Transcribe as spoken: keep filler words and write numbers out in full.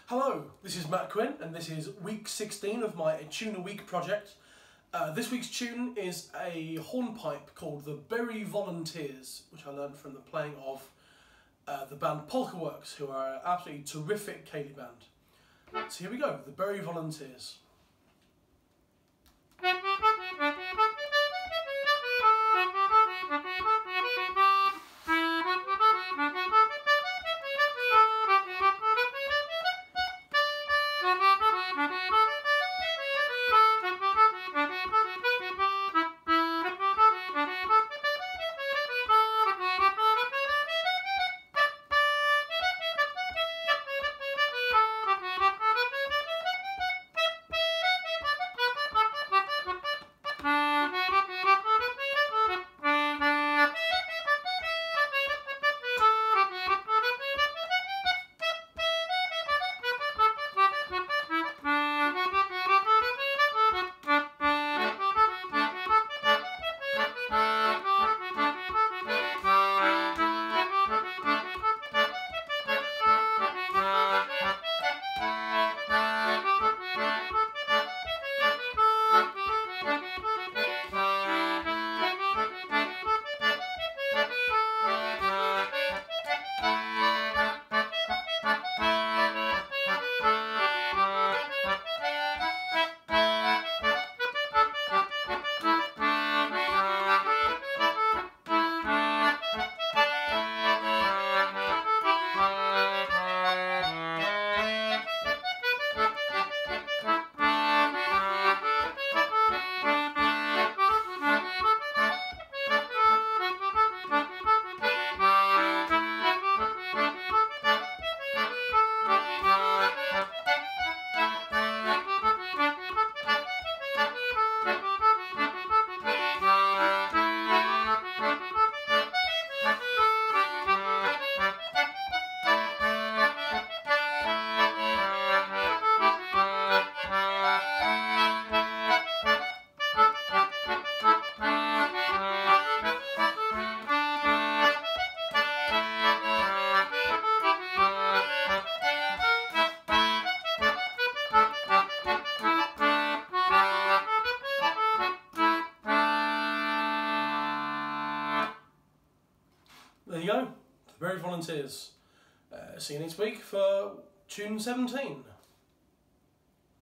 Hello, this is Matt Quinn and this is week sixteen of my Tune a Week project. Uh, this week's tune is a hornpipe called the Berry Volunteers, which I learned from the playing of uh, the band Polkaworks, who are an absolutely terrific ceilidh band. So here we go, the Berry Volunteers. There you go, the Berry Volunteers. Uh, see you next week for Tune seventeen.